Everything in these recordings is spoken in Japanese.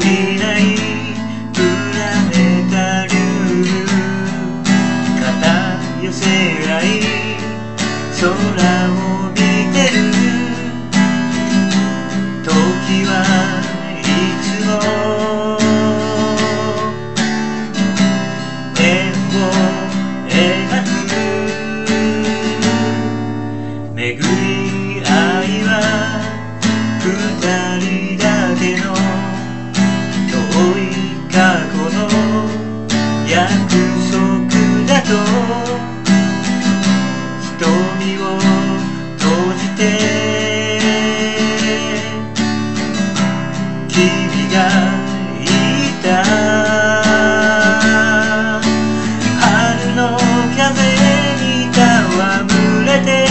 いないプラネタリウム、肩寄せ合い空を見てる。時はいつも円を描く。巡り合いは二人だけの遠い過去の約束だと。瞳を閉じて君が言った春の風に戯れて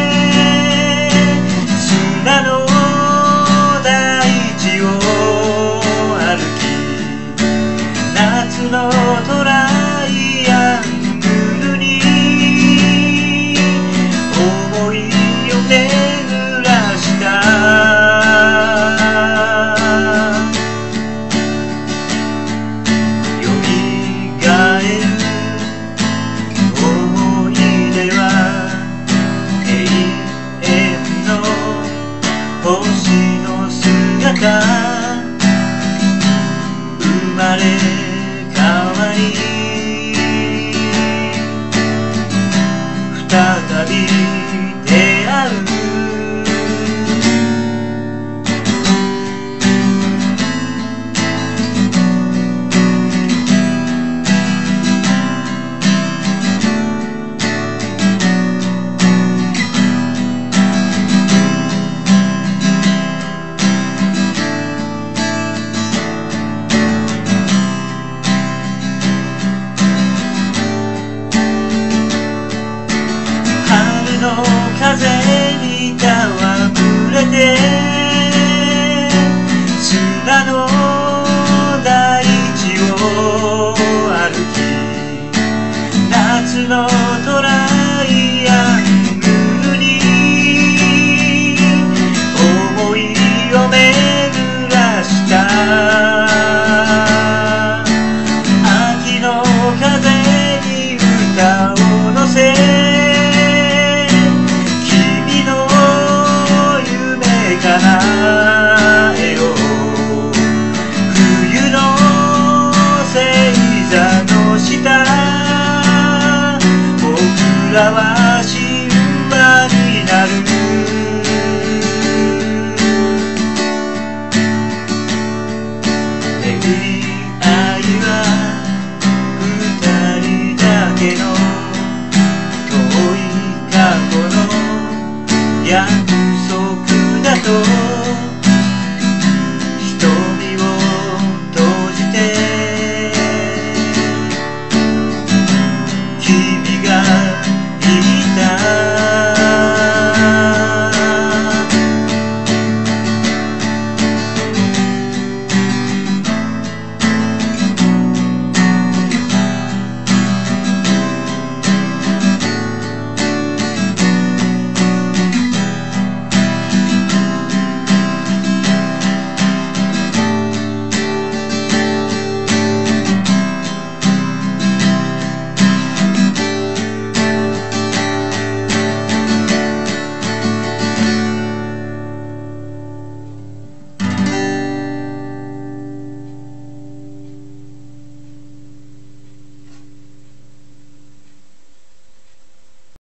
砂の大地を歩き、夏のトライアングルに思いを巡らした。よみがえる思い出は永遠の星の姿。生まれ変わり再び出会う。春の風に戯れて砂の大地を歩き、夏のトライアングルに思いを巡らした。秋の風に歌を乗せ叶えよう。冬の星座の下、僕らは神話になる。巡り合いは二人だけの遠い過去の約束だと。